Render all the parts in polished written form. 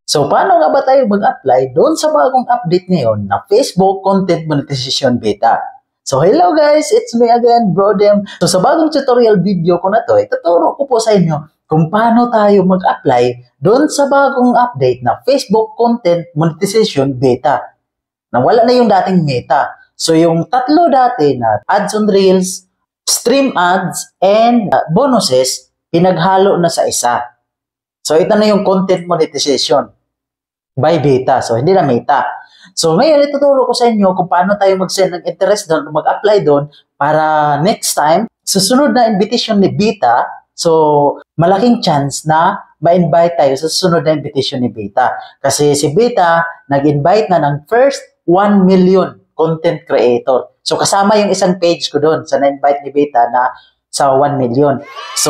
So, paano nga ba tayo mag-apply doon sa bagong update ngayon na Facebook Content Monetization Beta? So, hello guys! It's me again, Brodem. So, sa bagong tutorial video ko na to, ituturo ko po sa inyo kung paano tayo mag-apply doon sa bagong update na Facebook Content Monetization Beta. Nawala na yung dating Meta. So, yung tatlo dati na ads on Reels, stream ads, and bonuses, pinaghalo na sa isa. So, ito na yung content monetization by Beta. So, hindi na Meta. So, ngayon, ituturo ko sa inyo kung paano tayo mag-send ng interest doon, mag-apply doon para next time, susunod na invitation ni Beta, so, malaking chance na ma-invite tayo sa susunod na invitation ni Beta. Kasi si Beta, nag-invite na ng first 1 million content creator. So, kasama yung isang page ko doon sa na-invite ni Beta na sa 1 million. So,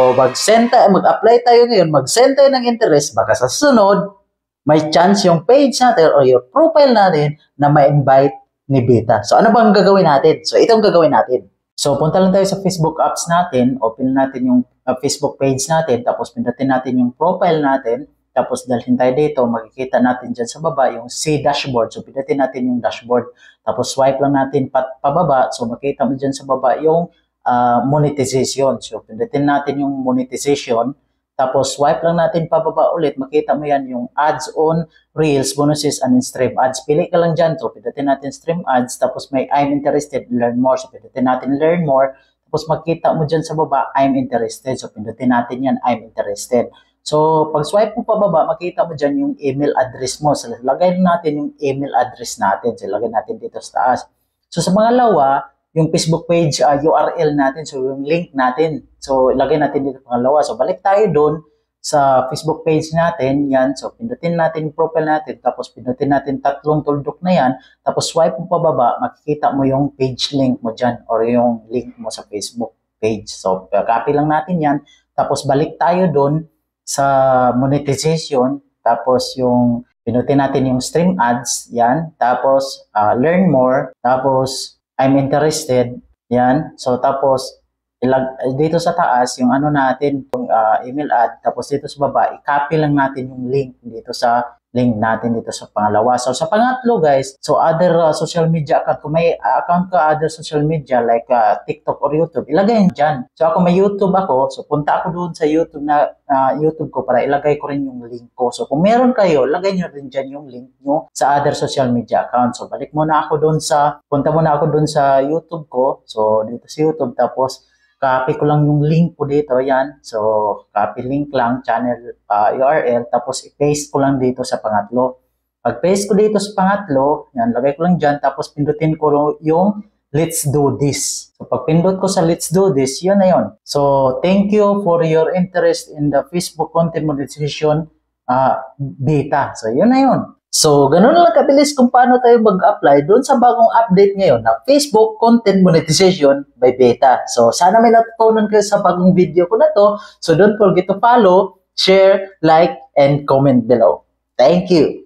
mag-apply tayo ngayon, mag-send tayo ng interest, baka sa sunod, may chance yung page natin o yung profile natin na ma-invite ni Beta. So, ano bang gagawin natin? So, itong gagawin natin. So, punta lang tayo sa Facebook apps natin, open natin yung Facebook page natin, tapos pindutin natin yung profile natin, tapos dalhin tayo dito, makikita natin dyan sa baba yung see dashboard. So, pindutin natin yung dashboard, tapos swipe lang natin pababa. So, makikita mo dyan sa baba yung monetization. So, pindutin natin yung monetization, tapos swipe lang natin pababa ulit, makita mo yan yung ads on Reels, bonuses, and stream ads. Pili ka lang dyan. So, pindutin natin stream ads, tapos may I'm interested, learn more. So, pindutin natin learn more, tapos makita mo dyan sa baba, I'm interested. So, pindutin natin yan, I'm interested. So, pag swipe mo pababa, makita mo dyan yung email address mo. So, lagay natin yung email address natin. So, lagay natin dito sa taas. So, sa pangalawa, yung Facebook page URL natin, so yung link natin. So, ilagay natin dito pangalawa. So, balik tayo doon sa Facebook page natin. Yan. So, pindutin natin yung profile natin. Tapos, pindutin natin tatlong tuldok na yan. Tapos, swipe mo pababa, makikita mo yung page link mo dyan or yung link mo sa Facebook page. So, copy lang natin yan. Tapos, balik tayo doon sa monetization. Tapos, yung pindutin natin yung stream ads. Yan. Tapos, learn more. Tapos, I'm interested, yan. So, tapos, dito sa taas, yung ano natin, yung email ad, tapos dito sa baba, i-copy lang natin yung link dito sa link natin dito sa pangalawa. So, sa pangatlo, guys, so other social media account, kung may account ka other social media like TikTok or YouTube, ilagay yun dyan. So, ako may YouTube ako, so punta ako doon sa YouTube na YouTube ko para ilagay ko rin yung link ko. So, kung meron kayo, lagay nyo rin dyan yung link nyo sa other social media account. So, balik muna ako doon punta muna ako doon sa YouTube ko. So, dito sa YouTube, tapos, copy ko lang yung link ko dito, yan. So, copy link lang, channel URL, tapos i-paste ko lang dito sa pangatlo. Pag paste ko dito sa pangatlo, yan, lagay ko lang dyan, tapos pindutin ko yung let's do this. So, pag pindot ko sa let's do this, yun na yun. So, thank you for your interest in the Facebook Content Monetization Beta. So, yun na yun. So, ganun lang kabilis kung paano tayo mag-apply doon sa bagong update ngayon na Facebook Content Monetization by Beta. So, sana may natutunan kayo sa bagong video ko na to. So, don't forget to follow, share, like, and comment below. Thank you!